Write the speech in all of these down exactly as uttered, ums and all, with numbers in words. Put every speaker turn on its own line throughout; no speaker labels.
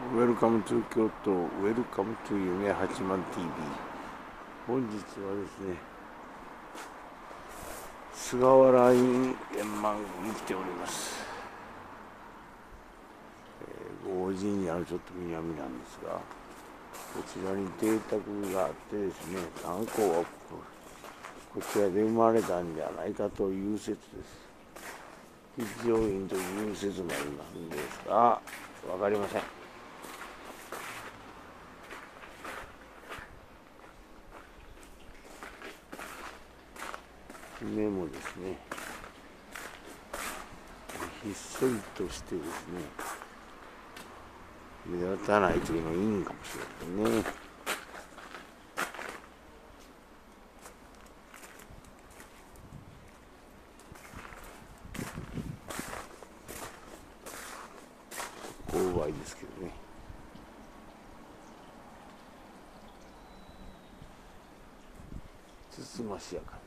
ウェルカムトゥ京都、ウェルカムトゥ夢八幡 ティーブイ。 本日はですね、菅原院円満に来ております。えー、ご神社のちょっと南なんですが、こちらに邸宅があってですね、炭鉱はこちらで生まれたんじゃないかという説です。一条院という説もありますんですが、わかりません。目もですね、ひっそりとしてですね、目立たないというのがいいんかもしれませんね。勾配ですけどね。つつましやかです。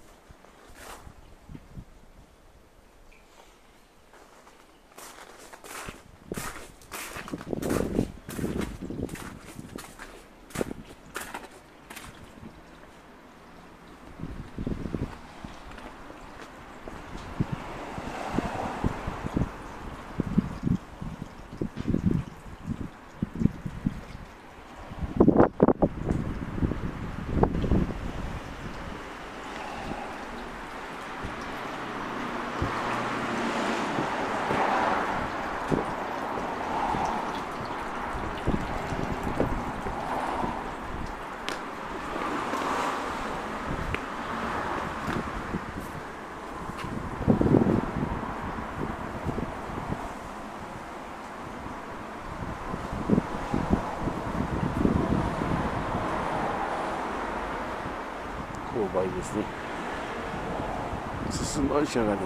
勾配ですね。つつましやかです。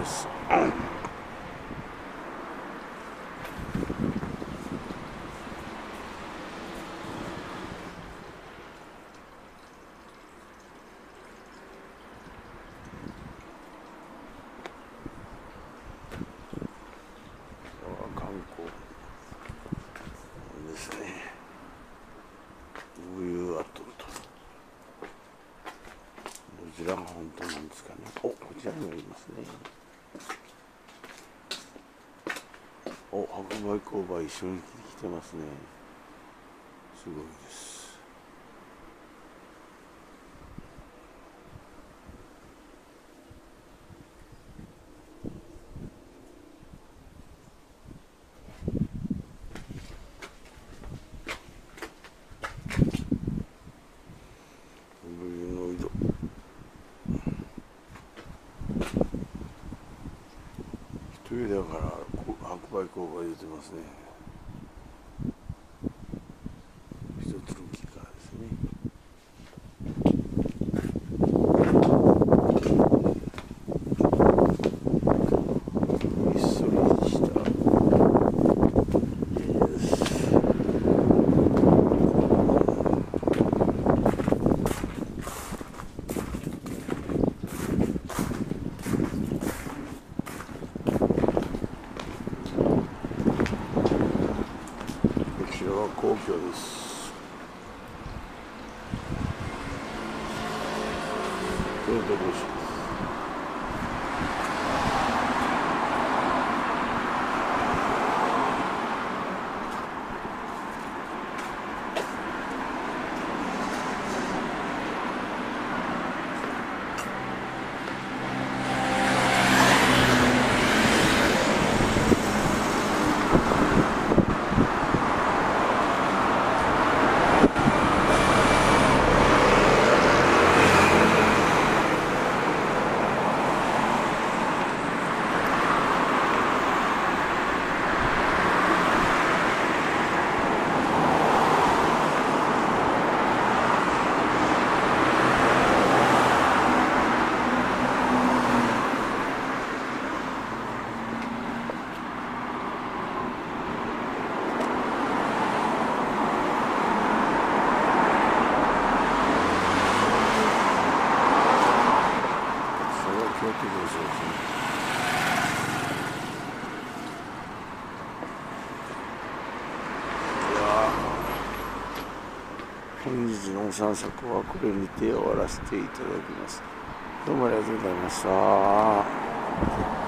観光ですね。ウユアトと。こちらが本当なんですかね。お、こちらにもいますね。お、白梅勾配一緒に来てますね。すごいです。トイレだから白梅勾配出てますね。一つの木からですね。ひっそりした家です。こちらは皇居です。京都御所です。 本日のお散策はこれにて終わらせていただきます。どうもありがとうございました。